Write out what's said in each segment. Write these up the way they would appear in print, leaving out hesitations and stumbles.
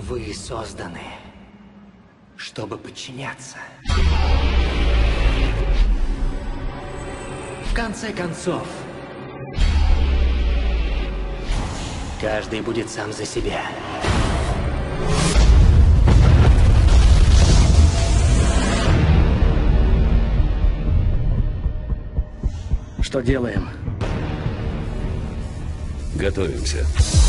Вы созданы, чтобы подчиняться. В конце концов, каждый будет сам за себя. Что делаем? Готовимся.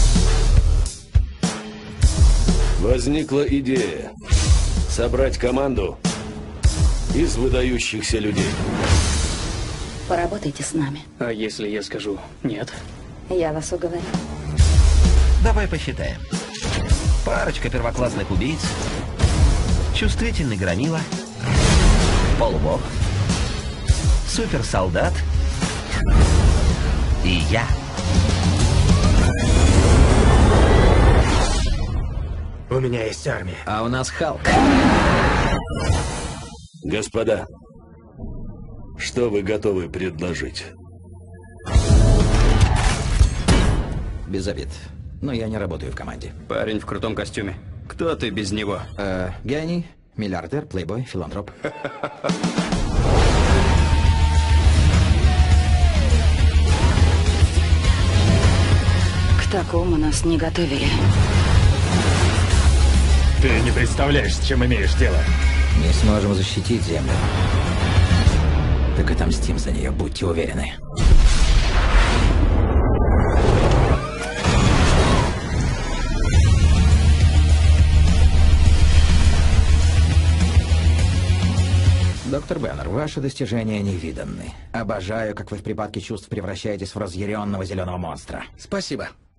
Возникла идея собрать команду из выдающихся людей. Поработайте с нами. А если я скажу нет? Я вас уговорю. Давай посчитаем. Парочка первоклассных убийц, чувствительный громила, полубог, суперсолдат и я. У меня есть армия. А у нас Халк. Господа, что вы готовы предложить? Без обид. Но я не работаю в команде. Парень в крутом костюме. Кто ты без него? Гений, миллиардер, плейбой, филантроп. К такому нас не готовили. Ты не представляешь, с чем имеешь дело. Не сможем защитить Землю. Так отомстим за нее, будьте уверены. Доктор Беннер, ваши достижения невиданны. Обожаю, как вы в припадке чувств превращаетесь в разъяренного зеленого монстра. Спасибо.